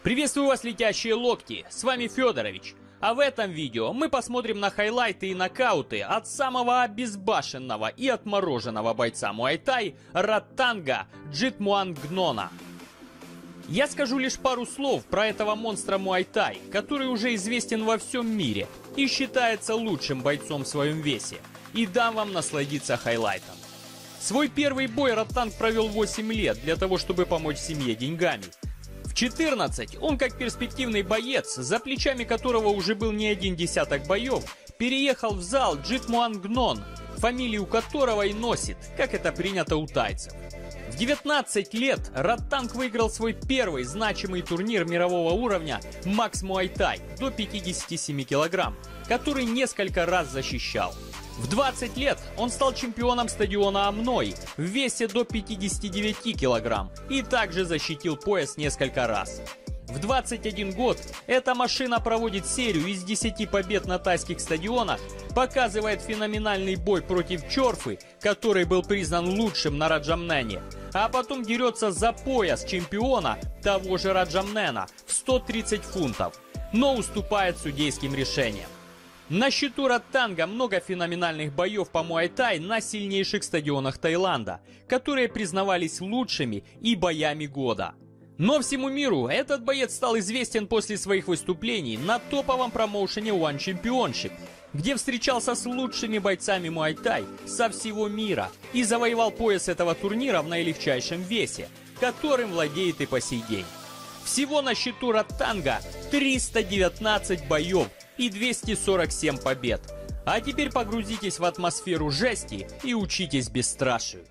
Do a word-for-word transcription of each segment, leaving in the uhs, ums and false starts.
Приветствую вас, летящие локти, с вами Федорович. А в этом видео мы посмотрим на хайлайты и нокауты от самого обезбашенного и отмороженного бойца Муай-Тай Ротанга Джитмуангнона. Я скажу лишь пару слов про этого монстра Муай-Тай, который уже известен во всем мире и считается лучшим бойцом в своем весе, и дам вам насладиться хайлайтом. Свой первый бой Ротанг провел восемь лет для того, чтобы помочь семье деньгами. В четырнадцать он, как перспективный боец, за плечами которого уже был не один десяток боев, переехал в зал Джитмуангнон, фамилию которого и носит, как это принято у тайцев. В девятнадцать лет Ротанг выиграл свой первый значимый турнир мирового уровня Макс Муай-Тай до пятидесяти семи килограмм, который несколько раз защищал. В двадцать лет он стал чемпионом стадиона Амной в весе до пятидесяти девяти килограмм и также защитил пояс несколько раз. В двадцать один год эта машина проводит серию из десяти побед на тайских стадионах, показывает феноменальный бой против Чорфы, который был признан лучшим на Раджамнене, а потом дерется за пояс чемпиона того же Раджамнена в сто тридцать фунтов, но уступает судейским решениям. На счету Ротанга много феноменальных боев по Муай-Тай на сильнейших стадионах Таиланда, которые признавались лучшими и боями года. Но всему миру этот боец стал известен после своих выступлений на топовом промоушене One Championship, где встречался с лучшими бойцами Муай-Тай со всего мира и завоевал пояс этого турнира в наилегчайшем весе, которым владеет и по сей день. Всего на счету Ротанга триста девятнадцать боев и двести сорок семь побед. А теперь погрузитесь в атмосферу жести и учитесь бесстрашию.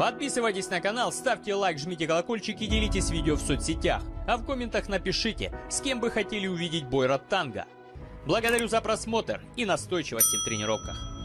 Подписывайтесь на канал, ставьте лайк, жмите колокольчик и делитесь видео в соцсетях. А в комментах напишите, с кем бы хотели увидеть бой Ротанга. Благодарю за просмотр и настойчивости в тренировках.